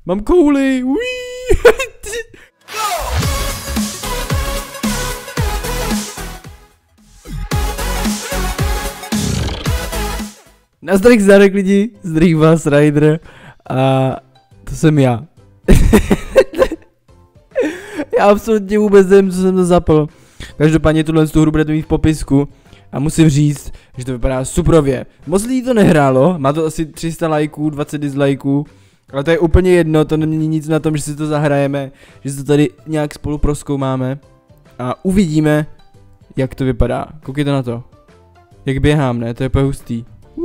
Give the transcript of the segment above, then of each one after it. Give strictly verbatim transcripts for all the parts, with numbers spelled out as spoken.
Mám kouli, uí. Nazdar zdárek lidi, zdravím vás Ryder a to jsem já. Já absolutně vůbec nevím, co jsem to zapl. Každopádně tuhle tu hru budete mít v popisku a musím říct, že to vypadá suprově. Moc lidí to nehrálo, má to asi tři sta lajků, dvacet dislajků, ale to je úplně jedno, to nemění nic na tom, že si to zahrajeme, že si to tady nějak spolu prozkoumáme a uvidíme, jak to vypadá. Koukejte na to. Jak běhám, ne? To je úplně hustý.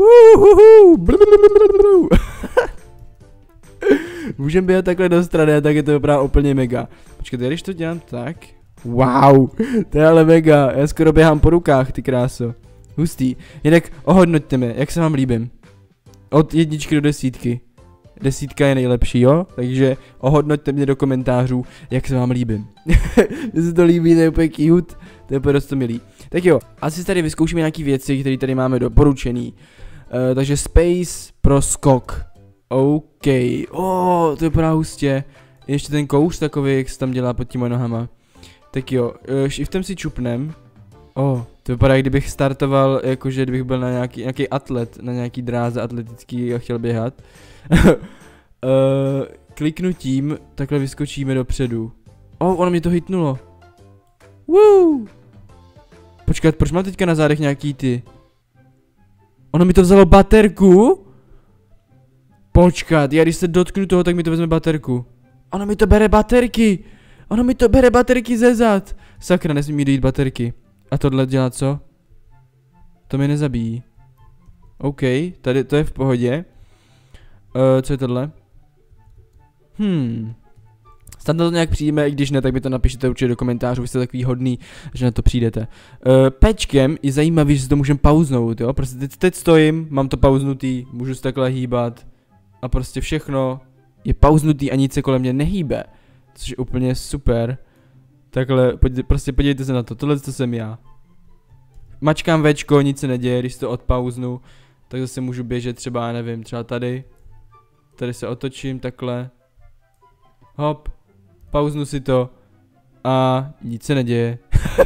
Můžeme běhat takhle do strany, tak je to opravdu úplně mega. Počkejte, když to dělám tak. Wow, to je ale mega. Já skoro běhám po rukách, ty kráso. Hustý. Jinak ohodnoťte mi, jak se vám líbím. Od jedničky do desítky. Desítka je nejlepší, jo? Takže ohodnoťte mě do komentářů, jak se vám líbím. Mně se to líbí, to je úplně cute. To je úplně dost milý. Tak jo, asi tady vyzkoušíme nějaký věci, které tady máme doporučený. Uh, takže space pro skok. OK. Oh, to je právě hustě. Ještě ten kouř takový, jak se tam dělá pod těma nohama. Tak jo, uh, shiftem si čupnem. Oh, to vypadá, kdybych startoval, jakože kdybych byl na nějaký, nějaký atlet, na nějaký dráze atletický a chtěl běhat. uh, kliknutím takhle vyskočíme dopředu. Oh, ono mě to hitnulo. Woo! Počkat, proč mám teďka na zádech nějaký ty? Ono mi to vzalo baterku? Počkat, já když se dotknu toho, tak mi to vezme baterku. Ono mi to bere baterky. Ono mi to bere baterky ze zad. Sakra, nesmí mi dojít baterky. A tohle dělá co? To mě nezabíjí. OK, tady to je v pohodě. Uh, co je tohle? Hmm. Snad na to nějak přijíme, i když ne, tak mi to napište určitě do komentářů, vy jste takový hodný, že na to přijdete. Uh, pečkem je zajímavý, že si to můžeme pauznout, jo, prostě teď, teď stojím, mám to pauznutý, můžu se takhle hýbat a prostě všechno je pauznutý a nic se kolem mě nehýbe, což je úplně super. Takhle, podívejte, prostě podívejte se na to, tohle to jsem já. Mačkám Včko, nic se neděje, když to odpauznu, tak zase můžu běžet třeba, nevím, třeba tady. Tady se otočím takhle. Hop. Pauznu si to a nic se neděje.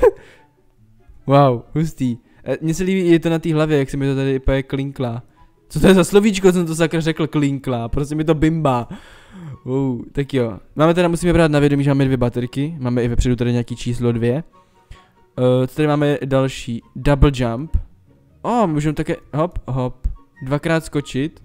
Wow, hustý. Mně se líbí, je to na té hlavě, jak se mi to tady úplně klinklá. Co to je za slovíčko, jsem to sakra řekl, klinklá, prostě mi to bimba. Wow, tak jo. Máme teda, musíme brát na vědomí, že máme dvě baterky, máme i vepředu tady nějaký číslo dvě. Uh, co tady máme další? Double jump. Oh, můžeme také, hop, hop. Dvakrát skočit.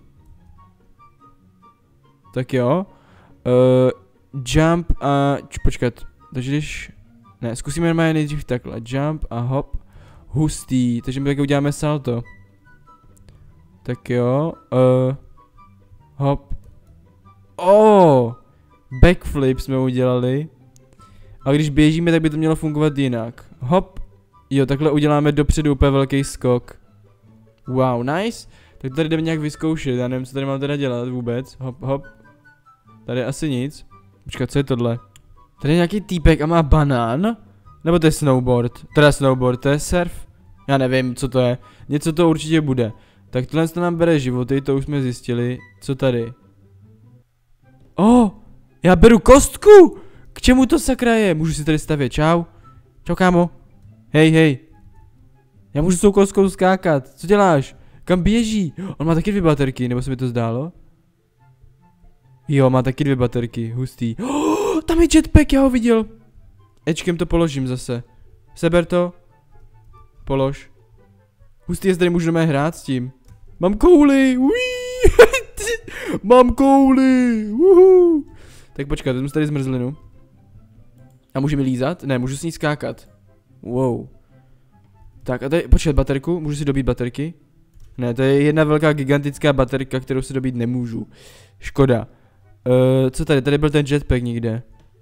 Tak jo. Uh, jump a, č, počkat, takže když, ne, zkusíme normálně nejdřív takhle, jump a hop, hustý, takže my taky uděláme salto. Tak jo, uh, hop, oh, backflip jsme udělali, a když běžíme, tak by to mělo fungovat jinak, hop, jo, takhle uděláme dopředu úplně velký skok, wow, nice, tak tady jdeme nějak vyzkoušet, já nevím, co tady mám teda dělat vůbec, hop, hop, tady asi nic. Počkat, co je tohle? Tady je nějaký týpek a má banán? Nebo to je snowboard? Teda snowboard, to je surf? Já nevím, co to je. Něco to určitě bude. Tak tohle to nám bere životy, to už jsme zjistili. Co tady? Oh, já beru kostku! K čemu to sakra je? Můžu si tady stavět, čau. Čau, kámo. Hej, hej. Já můžu s tou kostkou skákat. Co děláš? Kam běží? On má taky dvě baterky, nebo se mi to zdálo? Jo, má taky dvě baterky, hustý. Oh, tam je jetpack, já ho viděl. Ečkem to položím zase. Seber to. Polož. Hustý, jestli tady můžeme hrát s tím. Mám kouli, uí. Mám kouli, uhu. Tak počkat, vezmu tady zmrzlinu. A můžeme lízat? Ne, můžu s ní skákat. Wow. Tak a tady, počkat, baterku, můžu si dobít baterky? Ne, to je jedna velká gigantická baterka, kterou si dobít nemůžu. Škoda. Uh, co tady? Tady byl ten jetpack někde.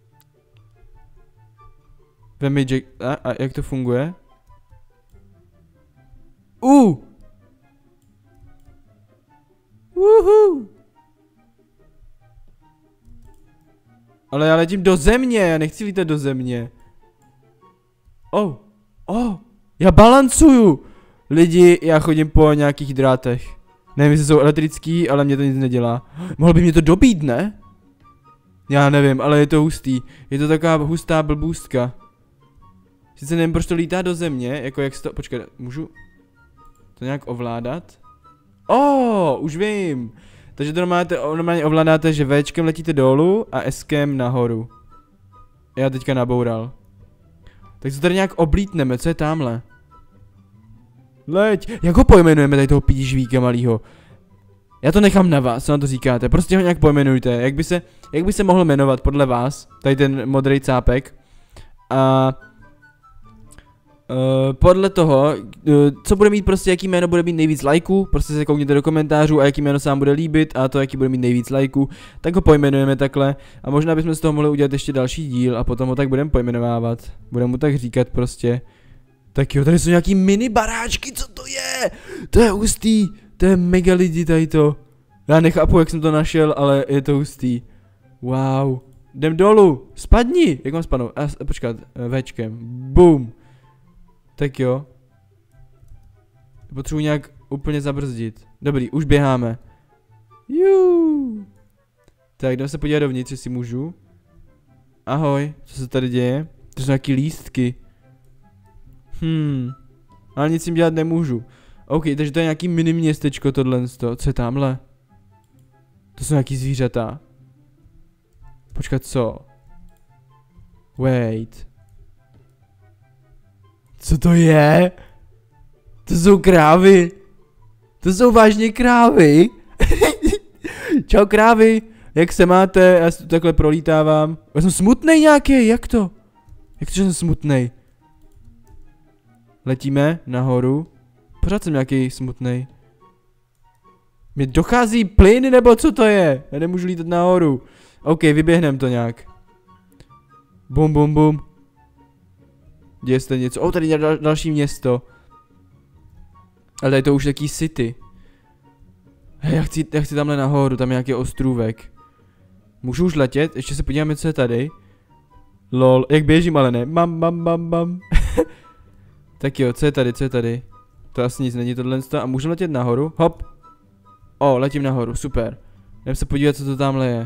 Vem mi jack... A, a jak to funguje? Uh! Woohoo! Ale já letím do země, já nechci lítat do země. Oh, oh, já balancuju. Lidi, já chodím po nějakých drátech. Nevím, jestli jsou elektrický, ale mě to nic nedělá. Mohl by mě to dobít, ne? Já nevím, ale je to hustý. Je to taková hustá blbůstka. Sice nevím, proč to lítá do země, jako jak to... Počkej, můžu to nějak ovládat? Oh, už vím. Takže to normálně, normálně ovládáte, že Včkem letíte dolů a Skem nahoru. Já teďka naboural. Tak to tady nějak oblítneme, co je tamhle? Leď, jak ho pojmenujeme tady toho pídižvíka malýho? Já to nechám na vás, co na to říkáte, prostě ho nějak pojmenujte, jak by se, jak by se mohl jmenovat podle vás, tady ten modrý cápek. A Uh, podle toho, uh, co bude mít prostě, jaký jméno bude mít nejvíc lajků, prostě se koukněte do komentářů a jaký jméno se vám bude líbit a to, jaký bude mít nejvíc lajků, tak ho pojmenujeme takhle a možná bychom z toho mohli udělat ještě další díl a potom ho tak budeme pojmenovávat, budeme mu tak říkat prostě. Tak jo, tady jsou nějaký mini baráčky, co to je? To je hustý, to je mega lidi tady to. Já nechápu, jak jsem to našel, ale je to hustý. Wow, jdem dolů, spadni, jak mám spadnout, a počkat, Včkem, boom. Tak jo. Potřebuji nějak úplně zabrzdit. Dobrý, už běháme. Juuu. Tak, jdeme se podívat dovnitř, jestli můžu. Ahoj, co se tady děje? To jsou nějaký lístky. Hmm. Ale nic jim dělat nemůžu. OK, takže to je nějaký mini městečko tohle. Co je tamhle? To jsou nějaký zvířata. Počkat, co? Wait. Co to je? To jsou krávy. To jsou vážně krávy. Čau krávy. Jak se máte? Já si tu takhle prolítávám. Já jsem smutnej nějaký, jak to? Jak to, že jsem smutnej? Letíme nahoru. Pořád jsem nějaký smutnej. Mě dochází plyn, nebo co to je? Já nemůžu lítat nahoru. OK, vyběhnem to nějak. Bum, bum, bum. Děje se něco. O, oh, tady je dal další město. Ale tady to už taký city. Hej, já chci, já chci tamhle nahoru, tam je nějaký ostrůvek. Můžu už letět? Ještě se podíváme, co je tady. Lol, jak běžím, ale ne. Mam, mam, mam, mam. Tak jo, co je tady, co je tady? To asi nic není tohle. A můžu letět nahoru? Hop. O, letím nahoru, super. Jdem se podívat, co to tamhle je.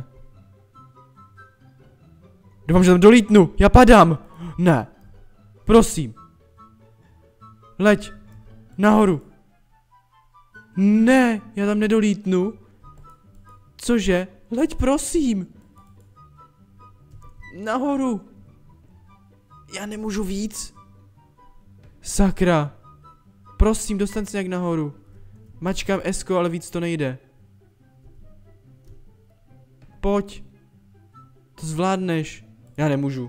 Doufám, že tam dolítnu. Já padám. Ne. Prosím. Leď. Nahoru. Ne, já tam nedolítnu. Cože? Leď, prosím. Nahoru. Já nemůžu víc. Sakra. Prosím, dostan se nějak nahoru. Mačkám esko, ale víc to nejde. Pojď. To zvládneš. Já nemůžu.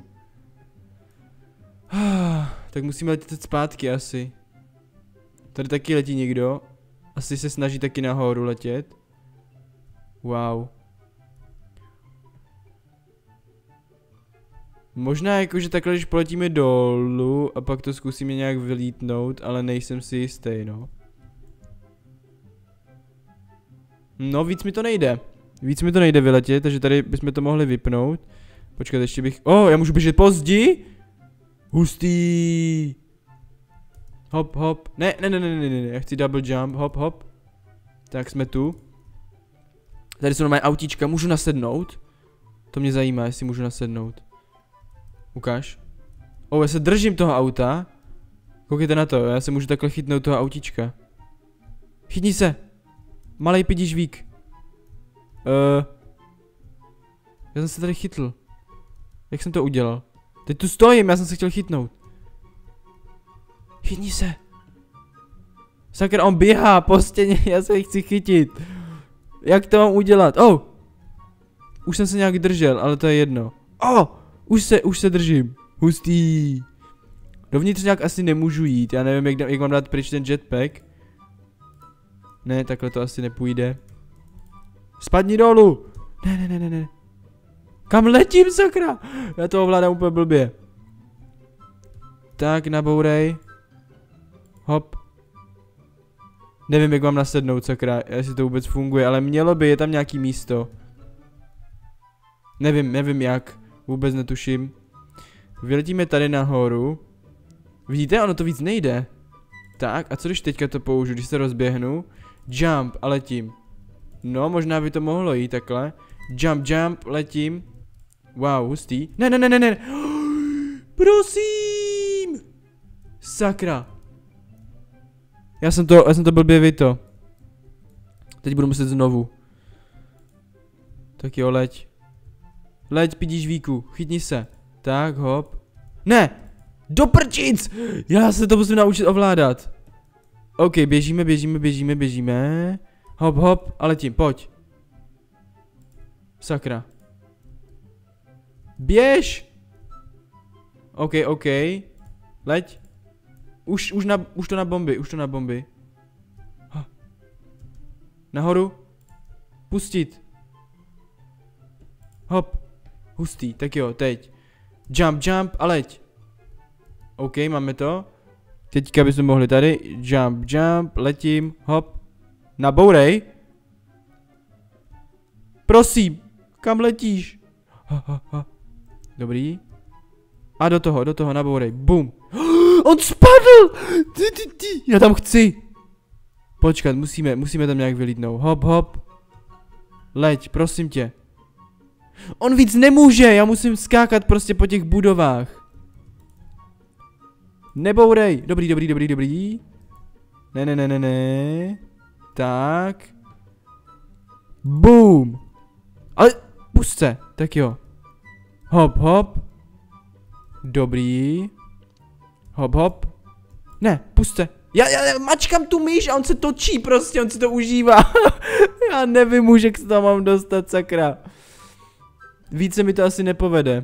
Tak musíme letět zpátky asi. Tady taky letí někdo. Asi se snaží taky nahoru letět. Wow. Možná jakože takhle, když poletíme dolů a pak to zkusíme nějak vylítnout, ale nejsem si jistý, no. No, víc mi to nejde. Víc mi to nejde vyletět, takže tady bychom to mohli vypnout. Počkat, ještě bych... Oh, já můžu běžet později? Hustý. Hop, hop. Ne, ne, ne, ne, ne, ne, já chci double jump, hop, hop. Tak jsme tu. Tady jsou normální autíčka, můžu nasednout? To mě zajímá, jestli můžu nasednout. Ukáž. O, já se držím toho auta. Koukejte na to, já se můžu takhle chytnout toho autíčka. Chytni se. Malej pidižvík. Uh, já jsem se tady chytl. Jak jsem to udělal? Teď tu stojím, já jsem se chtěl chytnout. Chytni se. Sakra, on běhá po stěně, já se chci chytit. Jak to mám udělat? Oh! Už jsem se nějak držel, ale to je jedno. Oh! Už se, už se držím. Hustý. Dovnitř nějak asi nemůžu jít, já nevím, jak, jak mám dát pryč ten jetpack. Ne, takhle to asi nepůjde. Spadni dolů. Ne, ne, ne, ne, ne. Kam letím, sakra? Já to ovládám úplně blbě. Tak, nabourej. Hop. Nevím, jak mám nasednout, sakra, jestli to vůbec funguje, ale mělo by, je tam nějaký místo. Nevím, nevím jak. Vůbec netuším. Vyletíme tady nahoru. Vidíte, ono to víc nejde. Tak, a co když teďka to použiju, když se rozběhnu? Jump a letím. No, možná by to mohlo jít takhle. Jump, jump, letím. Wow, hustý. Ne, ne, ne, ne, ne. Prosím. Sakra. Já jsem to, já jsem to blbě vyto. Teď budu muset znovu. Tak jo, leď. Leď, pidíš víku, chytni se. Tak, hop. Ne! Do prčic! Já se to musím naučit ovládat. OK, běžíme, běžíme, běžíme, běžíme. Hop, hop, a letím, pojď. Sakra. Běž! OK, OK. Leď. Už, už, na, už to na bomby, už to na bomby. Ha. Nahoru. Pustit. Hop. Hustý, tak jo, teď. Jump, jump a leď. OK, máme to. Teďka bychom mohli tady. Jump, jump, letím, hop. Nabourej. Prosím, kam letíš? Ha, ha, ha. Dobrý. A do toho, do toho, nabourej. Bum. On spadl! Ty, ty, ty. Já tam chci. Počkat, musíme, musíme tam nějak vylítnout. Hop, hop. Leď, prosím tě. On víc nemůže, já musím skákat prostě po těch budovách. Nebourej. Dobrý, dobrý, dobrý, dobrý. Ne, ne, ne, ne, ne. Tak. Boom. Ale pust se, tak jo. Hop, hop. Dobrý. Hop, hop. Ne, pust se. Já, já mačkám tu myš a on se točí prostě, on si to užívá. Já nevím už, jak se tam mám dostat, sakra. Více mi to asi nepovede.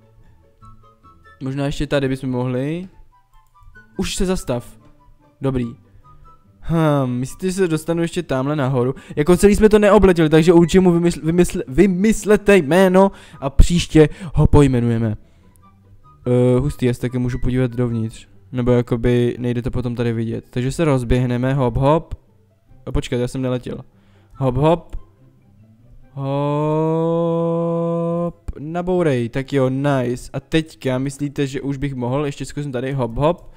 Možná ještě tady bychom mohli. Už se zastav. Dobrý. Hm, myslíte, že se dostanu ještě tamhle nahoru? Jako celý jsme to neobletěli, takže určitě mu vymysl, vymysl, vymyslete jméno a příště ho pojmenujeme. Uh, hustý, já se taky můžu podívat dovnitř. Nebo jakoby nejde to potom tady vidět. Takže se rozběhneme, hop hop. O, počkat, já jsem neletěl. Hop hop. Hop. Nabourej, tak jo, nice. A teďka myslíte, že už bych mohl, ještě zkusím tady, hop hop.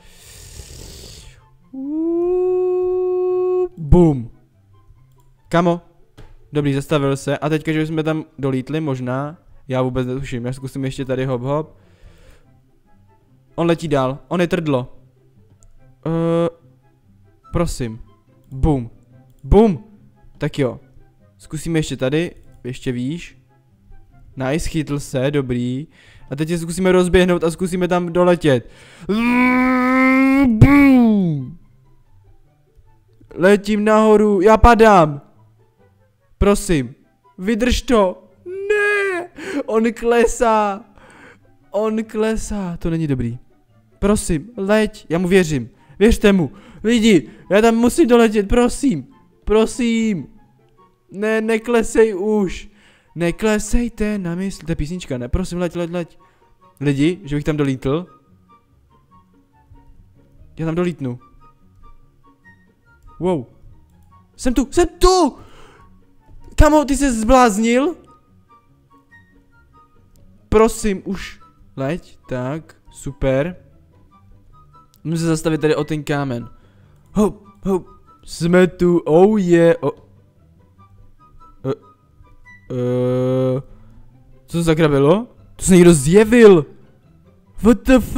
Boom. Kamo. Dobrý, zastavil se. A teďka, že jsme tam dolítli, možná. Já vůbec netuším, já zkusím ještě tady hop hop. On letí dál, on je trdlo. Uh, prosím. Boom. Boom. Tak jo. Zkusíme ještě tady, ještě výš. Nice, chytl se, dobrý. A teď se zkusíme rozběhnout a zkusíme tam doletět. Boom. Letím nahoru, já padám. Prosím, vydrž to. Ne, on klesá. On klesá, to není dobrý. Prosím, leď, já mu věřím. Věřte mu, lidi, já tam musím doletět, prosím. Prosím. Ne, neklesej už. Neklesejte na mysl, to je písnička, ne, prosím, leď, leď, leď. Lidi, že bych tam dolítl. Já tam dolítnu. Wow. Jsem tu, jsem tu! Kamo, ty se zbláznil? Prosím, už. Leď, tak, super. Musím se zastavit tady o ten kámen. Hop, hop. Jsme tu, oh yeah. Oh. Uh, uh, co to sakra bylo? To se někdo zjevil. W T F.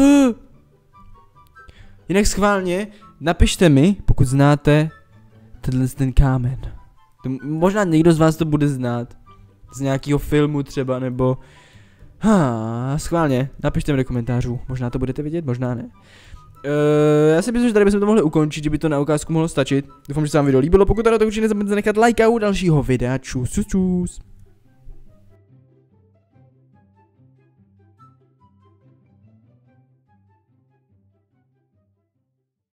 Jinak schválně, napište mi, pokud znáte tenhle ten kámen. To, možná někdo z vás to bude znát. Z nějakého filmu třeba, nebo... Ha, schválně, napište mi do komentářů. Možná to budete vidět, možná ne. Uh, já si myslím, že tady bychom to mohli ukončit, že by to na ukázku mohlo stačit. Doufám, že se vám video líbilo, pokud teda to určitě nezapomeňte nechat like a u dalšího videa. Čus, čus, čus.